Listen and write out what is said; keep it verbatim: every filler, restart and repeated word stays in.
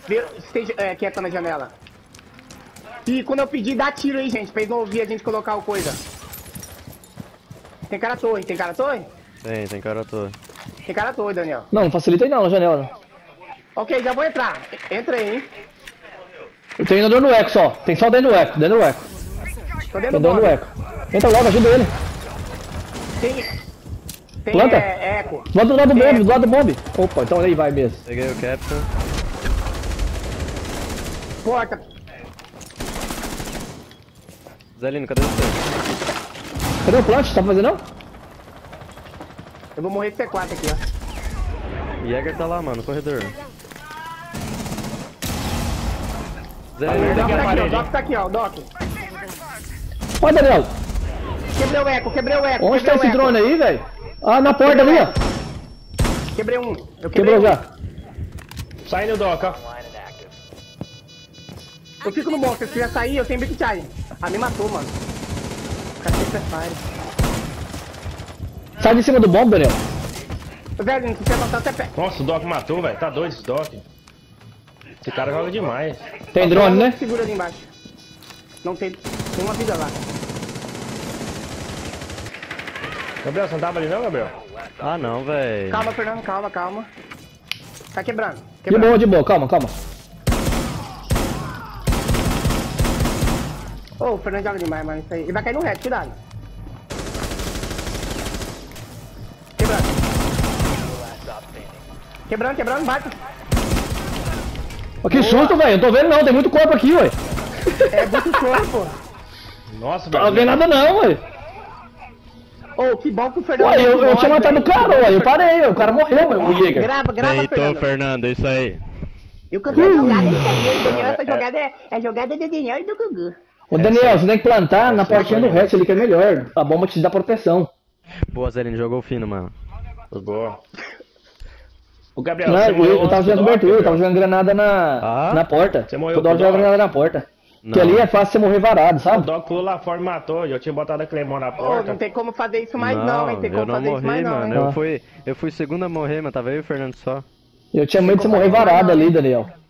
Vê, esteja, é, quieta na janela. E quando eu pedir, dá tiro aí, gente, pra eles não ouvir a gente colocar o coisa. Tem cara à torre, tem cara à torre? Tem, tem cara à torre. Tem cara à torre, Daniel. Não, não facilita aí não, na janela. Não. Ok, já vou entrar. Entra aí, hein. Eu tô indo dentro do eco só. Tem só dentro do eco, dentro do eco. Tô Tô dentro do dentro do bombe. eco. Entra logo, ajuda ele. Tem... Tem Planta. é, eco. Do lado do lado do É. bombe, do lado do bombe. Opa, então aí vai mesmo. Peguei o Captain. Porta. Zelino, cadê você? Cadê o plant? Tá fazendo não? Eu vou morrer de C quatro aqui, ó. Jäger tá lá, mano, no corredor. O Zelino, Doc aqui a tá aqui, ó. O parede, Doc tá aqui, ó. O Doc. Ó, Daniel. Quebrei o eco, quebrei o eco. Onde tá quebrei esse o eco. drone aí, velho? Ah, na porta ali, ó. Quebrei um. Eu quebrei Quebrou um. já. Saindo do Doc, ó. Eu fico no monstro. Se quiser sair, eu tenho Big Chai. Ah, me matou, mano. Cacete é fire. Sai de cima do bombe, Daniel. Velho, se você levantar, você pega. Nossa, o Doc matou, velho. Tá doido esse Doc. Esse cara joga demais. Tem drone, né? Segura ali embaixo. Não tem. Tem uma vida lá. Gabriel, você não tava ali não, Gabriel? Ah não, véi. Calma, Fernando, calma, calma. Tá quebrando. De Quebrando. boa, de boa. Calma, calma. Ô, o Fernando joga demais, mano. Isso aí. Ele vai cair no reto, cuidado. Quebrando. Quebrando, quebrando, bate. Ó, que susto, velho. Eu tô vendo não. Tem muito corpo aqui, ué. É muito corpo. Nossa, Não tô velho. vendo nada não, ué. Ô, que bom que o Fernando. Ué, eu, eu nós, tinha matado o velho. cara, ué. Eu parei, ué. O cara morreu, mano. O Jäger. Grava, grava, Deitou, Fernando. Fernando, isso aí. Eu cantei a jogada, é isso aí, Daniel. Essa jogada é, é a jogada do Daniel e do Gugu. Ô, Daniel, você tem que plantar na portinha do resto ali, que é melhor. A bomba te dá proteção. Boa, Zelino, jogou fino, mano. Foi boa. O Gabriel, Não, você eu, morreu eu tava antes do jogando Doc, cobertura, eu tava Gabriel? jogando granada na, Ah? na porta. Você morreu Toda hora com o jogando Doc? granada na porta. Que Não. ali é fácil você morrer varado, O sabe? Doc pulou lá fora e matou. Eu tinha botado a Clemon na Ô, porta. não tem como fazer isso mais não, hein? Tem como eu não fazer isso morri, mais não, mano. hein? Eu fui, eu fui segundo a morrer, mas tava eu e o Fernando só. Eu tinha medo de você morrer varado ali, Daniel.